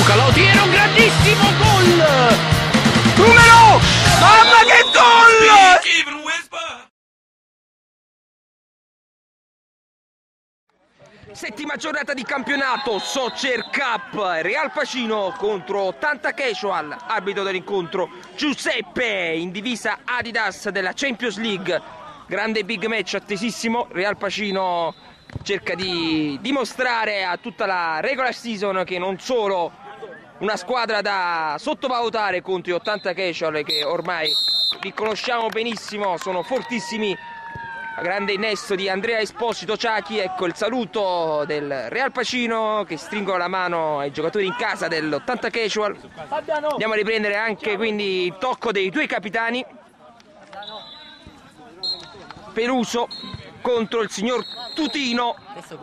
Luca Lautiero, grandissimo gol! Numero! Mamma che gol! Settima giornata di campionato, Soccer Cup, Real Pacino contro 80 Casual, arbitro dell'incontro Giuseppe in divisa Adidas della Champions League. Grande big match attesissimo, Real Pacino cerca di dimostrare a tutta la regular season che non solo una squadra da sottovalutare contro gli 80 Casual, che ormai li conosciamo benissimo, sono fortissimi. Grande innesto di Andrea Esposito Ciachi, ecco il saluto del Real Pacino che stringono la mano ai giocatori in casa dell'80 Casual. Andiamo a riprendere anche quindi il tocco dei due capitani. Peluso contro il signor Tutino.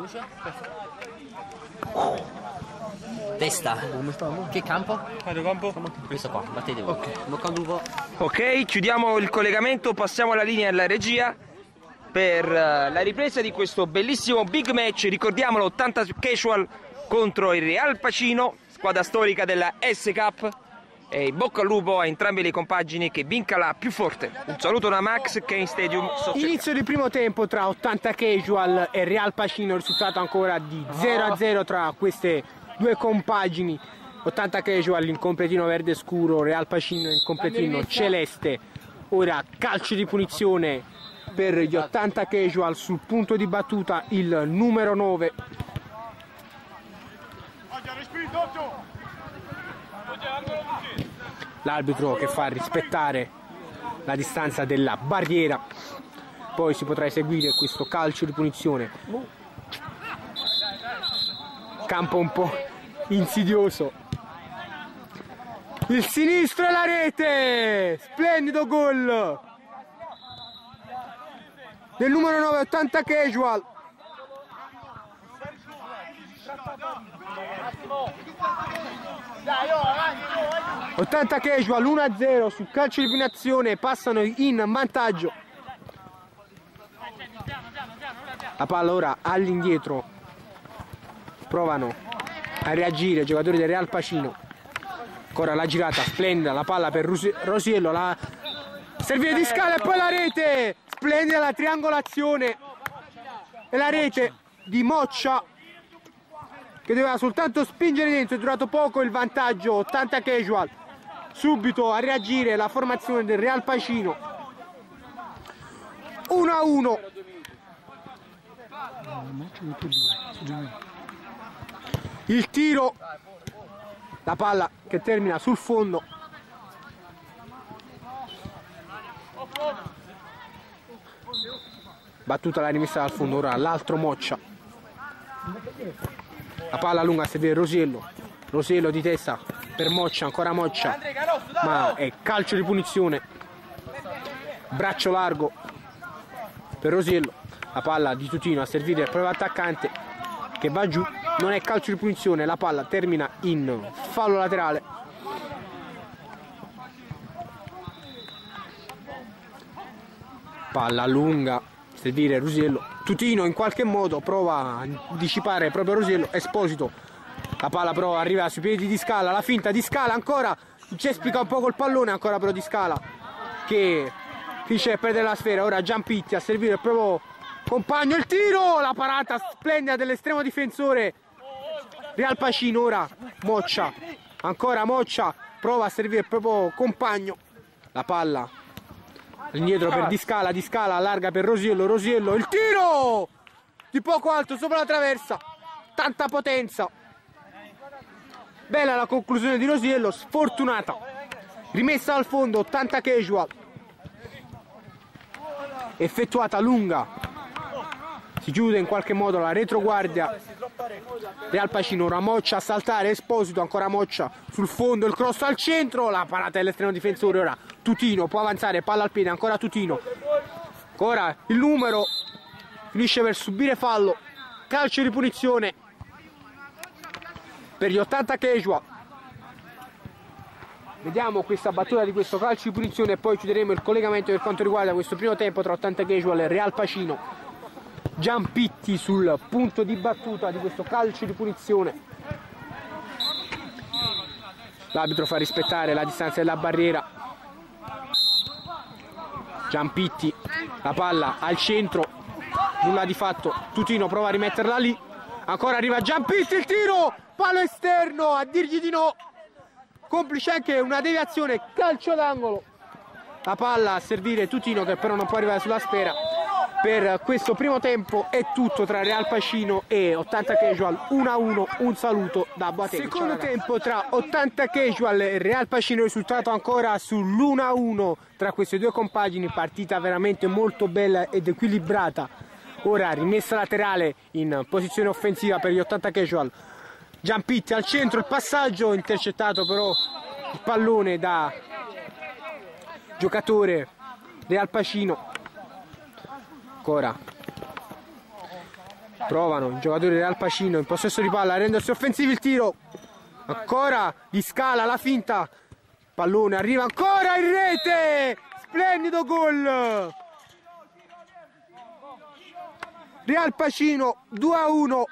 Testa. Che campo? Questo qua, battete voi. Ok, chiudiamo il collegamento, passiamo alla linea alla regia per la ripresa di questo bellissimo big match. Ricordiamolo, 80 Casual contro il Real Pacino, squadra storica della S Cup, e in bocca al lupo a entrambe le compagini, che vinca la più forte. Un saluto da Max Kane Stadium. Inizio del primo tempo tra 80 Casual e Real Pacino, risultato ancora di 0-0 tra queste due compagini. 80 Casual in completino verde scuro, Real Pacino in completino celeste. Ora calcio di punizione per gli 80 Casual, sul punto di battuta il numero 9. L'arbitro che fa rispettare la distanza della barriera. Poi si potrà eseguire questo calcio di punizione. Campo un po' insidioso. Il sinistro e la rete! Splendido gol del numero 9, 80 Casual. Ottanta Casual 1-0 sul calcio di punizione, passano in vantaggio. La palla ora all'indietro, provano a reagire i giocatori del Real Pacino. Ancora la girata splendida, la palla per Rosiello, la servire di Scala e poi la rete. Splendida la triangolazione e la rete di Moccia, che doveva soltanto spingere dentro. È durato poco il vantaggio, 80 Casual. Subito a reagire la formazione del Real Pacino. 1-1. Il tiro, la palla che termina sul fondo. Battuta la rimessa dal fondo, ora l'altro Moccia. La palla lunga a servire Rosiello. Rosiello di testa per Moccia, ancora Moccia. Ma è calcio di punizione. Braccio largo per Rosiello. La palla di Tutino a servire il proprio attaccante che va giù. Non è calcio di punizione, la palla termina in fallo laterale. Palla lunga, servire Rosiello. Tutino in qualche modo prova a dissipare proprio Rosiello. Esposito, la palla però arriva sui piedi di Scala, la finta di Scala ancora, cespica un po' col pallone, ancora però di Scala che finisce per perdere la sfera. Ora Giampitti a servire il proprio compagno, il tiro, la parata splendida dell'estremo difensore Real Pacino. Ora Moccia, ancora Moccia, prova a servire il proprio compagno, la palla indietro per Di Scala allarga per Rosiello, Rosiello, il tiro di poco alto sopra la traversa, tanta potenza. Bella la conclusione di Rosiello, sfortunata. Rimessa al fondo, 80 Casual. Effettuata lunga. Si chiude in qualche modo la retroguardia Real Pacino. Ora Moccia a saltare, Esposito, ancora Moccia sul fondo, il cross al centro, la parata dell'estremo difensore. Ora Tutino può avanzare, palla al piede, ancora Tutino. Ancora il numero finisce per subire fallo. Calcio di punizione per gli 80 Casual. Vediamo questa battuta di questo calcio di punizione e poi chiuderemo il collegamento per quanto riguarda questo primo tempo tra 80 Casual e Real Pacino. Giampitti sul punto di battuta di questo calcio di punizione. L'arbitro fa rispettare la distanza della barriera. Giampitti, la palla al centro, nulla di fatto. Tutino prova a rimetterla lì. Ancora arriva Giampitti, il tiro, palo esterno, a dirgli di no. Complice anche una deviazione, calcio d'angolo. La palla a servire Tutino, che però non può arrivare sulla sfera. Per questo primo tempo è tutto tra Real Pacino e 80 Casual, 1-1, un saluto da Boateng. Secondo tempo tra 80 Casual e Real Pacino, risultato ancora sull'1-1 tra queste due compagini, partita veramente molto bella ed equilibrata. Ora rimessa laterale in posizione offensiva per gli 80 Casual. Giampitti al centro, il passaggio intercettato però il pallone da giocatore Real Pacino. Ancora provano i giocatori Real Pacino in possesso di palla a rendersi offensivi, il tiro ancora di Scala, la finta, pallone arriva ancora in rete, splendido gol Real Pacino, 2-1.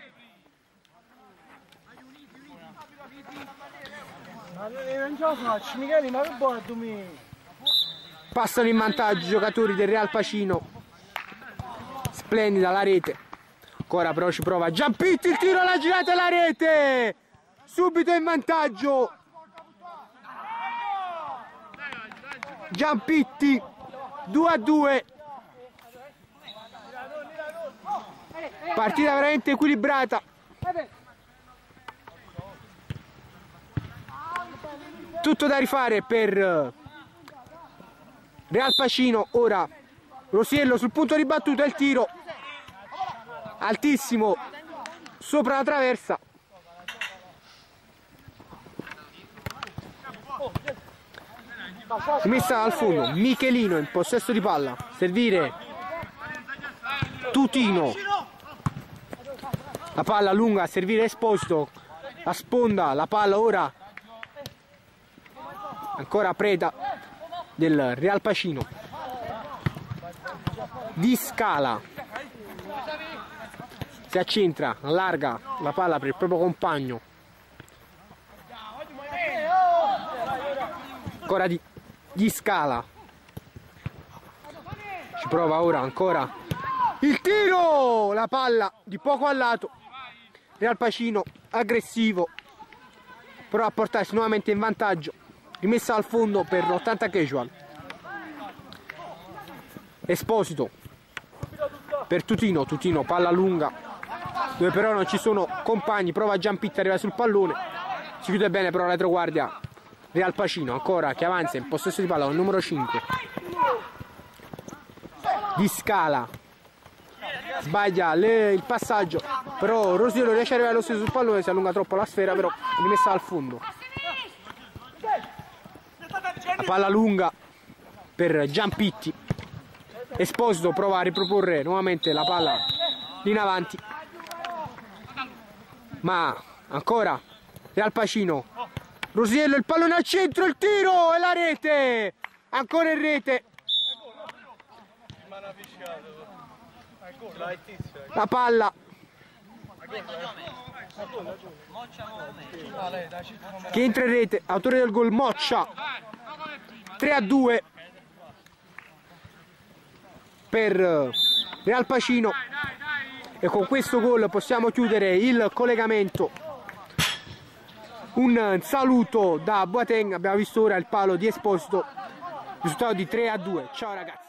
Passano in vantaggio i giocatori del Real Pacino. Splendida la rete. Ancora però ci prova Giampitti, il tiro, la girata e la rete. Subito in vantaggio Giampitti, 2-2. Partita veramente equilibrata. Tutto da rifare per Real Pacino. Ora Rosiello sul punto di battuta, il tiro altissimo sopra la traversa. Messa al fondo, Michelino in possesso di palla, servire Tutino, la palla lunga a servire Esposito, la sponda, la palla ora ancora preda del Real Pacino. Di Scala si accentra, allarga la palla per il proprio compagno. Ancora di Scala, ci prova ora ancora il tiro, la palla di poco a lato. Real Pacino aggressivo, prova a portarsi nuovamente in vantaggio. Rimessa al fondo per l'80 Casual. Esposito per Tutino, Tutino palla lunga dove però non ci sono compagni, prova Giampitti, arriva sul pallone, si chiude bene però la retroguardia Real Pacino, ancora che avanza in possesso di palla con il numero 5 Di Scala, sbaglia il passaggio, però Rosiello riesce ad arrivare lo stesso sul pallone, si allunga troppo la sfera, però rimessa al fondo. La palla lunga per Giampitti, Esposito prova a riproporre nuovamente la palla in avanti, ma ancora Real Pacino, Rosiello, il pallone al centro, il tiro e la rete, ancora in rete. La palla che entra in rete, autore del gol Moccia, 3-2 per Real Pacino, e con questo gol possiamo chiudere il collegamento. Un saluto da Boateng, abbiamo visto ora il palo di Esposito, risultato di 3-2. Ciao ragazzi.